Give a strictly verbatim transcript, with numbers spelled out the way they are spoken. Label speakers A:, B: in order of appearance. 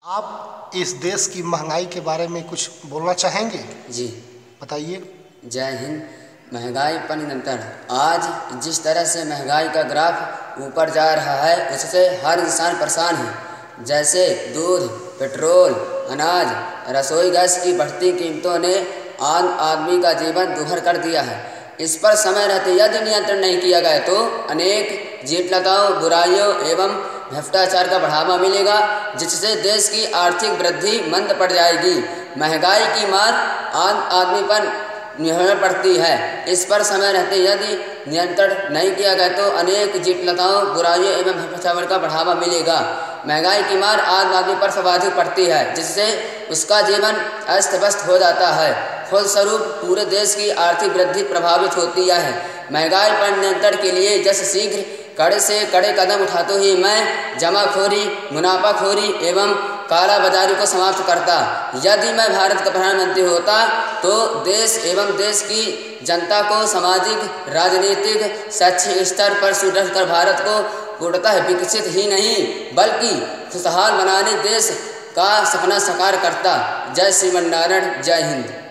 A: आप इस देश की महंगाई के बारे में कुछ बोलना चाहेंगे?
B: जी
A: बताइए।
B: जय हिंद। महंगाई पर नियंत्रण। आज जिस तरह से महंगाई का ग्राफ ऊपर जा रहा है उससे हर इंसान परेशान है। जैसे दूध, पेट्रोल, अनाज, रसोई गैस की बढ़ती कीमतों ने आम आदमी का जीवन दुभर कर दिया है। इस पर समय रहते यदि नियंत्रण नहीं किया गया तो अनेक जटिलताओं, बुराइयों एवं भ्रष्टाचार का बढ़ावा मिलेगा, जिससे देश की आर्थिक वृद्धि मंद पड़ जाएगी। महंगाई की मार आम आदमी पर निर्भर पड़ती है। इस पर समय रहते यदि नियंत्रण नहीं किया गया तो अनेक जटिलताओं, बुराइयों एवं भ्रष्टाचार का बढ़ावा मिलेगा। महंगाई की मार आम आदमी पर सर्वाधिक पड़ती है, जिससे उसका जीवन अस्त व्यस्त हो जाता है। फलस्वरूप पूरे देश की आर्थिक वृद्धि प्रभावित होती है। महंगाई पर नियंत्रण के लिए जस शीघ्र कड़े से कड़े कदम उठाते ही मैं जमाखोरी, मुनाफाखोरी एवं काला बाजारी को समाप्त करता। यदि मैं भारत का प्रधानमंत्री होता तो देश एवं देश की जनता को सामाजिक, राजनीतिक, शैक्षिक स्तर पर सुदृढ़ कर भारत को पूर्णतः विकसित ही नहीं बल्कि खुशहाल बनाने देश का सपना साकार करता। जय श्रीमन नारायण। जय हिंद।